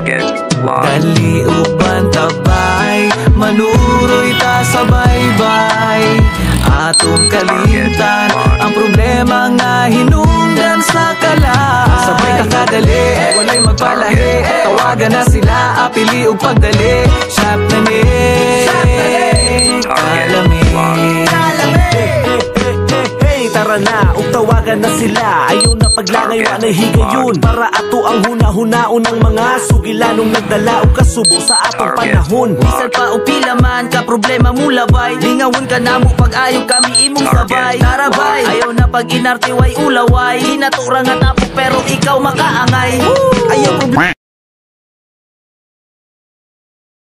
Dali uban tabay, manuroy ta sa baybay. Atong kalimtan ang problema nga hinungdan sa kala. Sabay kakadali, walay magpalahi. Tawagan na sila, apili ug pagdali. Shop na ni Kalami. Tara na, ug tawagan na sila. Ayaw na paglangay, wanay higayon. Para ato ang huna-hunaon ng mga sugilanong nagdala o kasubo sa atong panahon. Bisan pa o pila man ka problema mula bay. Lingawon ka na mo pag-ayaw kami imong sabay. Tarabay, ayaw na pag inarte way ulaway. Inatura nga tapo pero ikaw makaangay. Ayaw problema